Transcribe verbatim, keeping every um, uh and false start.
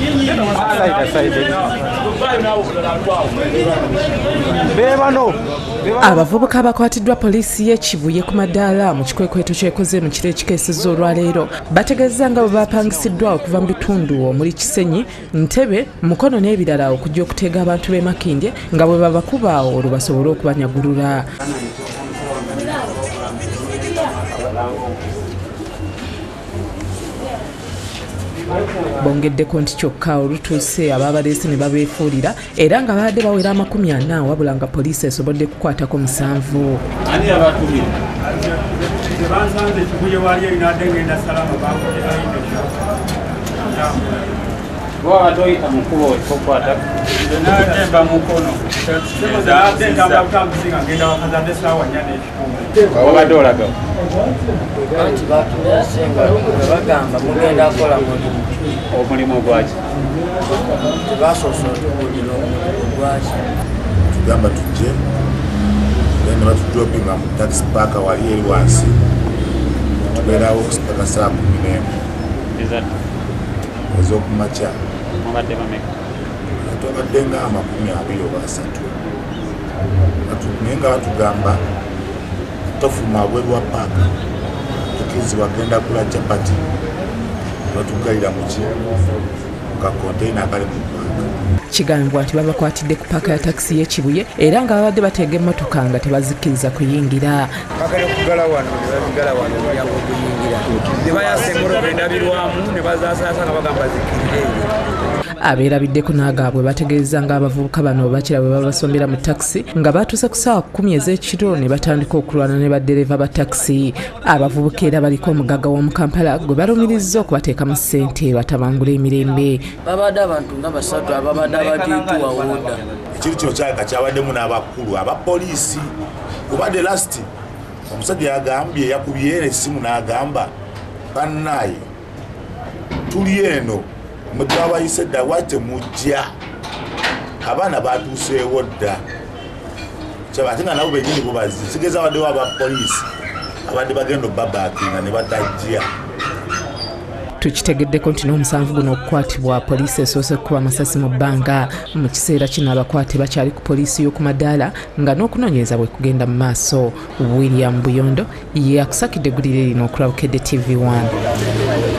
Abavubuka bakwatiddwa poliisi y'e Kibuye ku madaala mu kikwekweto kyekoze mu kiro ekikeesezza olwaleero bategeezza nga bwe bapangisiddwa okuva mu bitundu omuli Kisenyi, Ntebe, Mukono n'ebirala okujja okuteega abantu b'e Makindye nga bwe babakuba olwo basobole okubanyagulula. Bongeddeko nti kyokka olutuuse ababaleese ne babeefuulira era nga baadde bawera amakumi ana wabula nga poliisi esobodde kukwatako musanvu. Omulimu gwaki tugamba tujje ne batudropinga mu taxi park wali eri wansi tubeerawo okusipaka saa kumi n'emu ez'okumakya twabadde nga amakumi abiri oba asatu naye nga batugamba tofuluma abweru wa paaka tukirizibwa genda kula capati batugalira mu kakonteyina akali mu paaka. Kigambibwa nti babakwatidde ku paaka ya takisi y'e Kibuye era nga babadde bateega emmotoka nga tebazikkiriza kuyingira. Bakale kugala wano ne babigala wano omulyango okuyingira ne bayasa emmotoka endabirwamu ne bazaasaasa nga bagamba zikkirire. Abeerabiddeko n'agaabwe bategeeza nga abavubuka bano bakira bwe babasombera mu takisi nga batuuse ku ssaawa kkumi ez'ekiro ne batandika okulwana ne baddereeva ba takisi. Abavubuka era baliko omugagga w'omu Kampala gwe balumirizza okubateekamu ssente batabangule emirembe. Babadde abantu nga basatu ababadde abatiituwa wooda. Ekiri kino kyaka kyabaddemu n'abakulu abapoliisi kubadde lasiti omusajja yagambye yakubye essimu n'agamba bannaaye tuli eno mwe twabayise dda lwaki temujja abaana batuuseewo dda ate nga nabo bennyini bo bazzi kitegeeza abaddewo abapoliisi abadde bagenda obbabaakinga ne batajja. Tukitegeddeko nti n'omusanvu guno okukwatibwa poliisi esoose kukuba amasasi mu bbanga. Mu kiseera kino abakwate bakyali ku poliisi y'oku madaala nga n'okunoonyereza bwe kugenda mu maaso. William Buyondo ye akusakidde eggulire lino okulaba Bukedde T V one.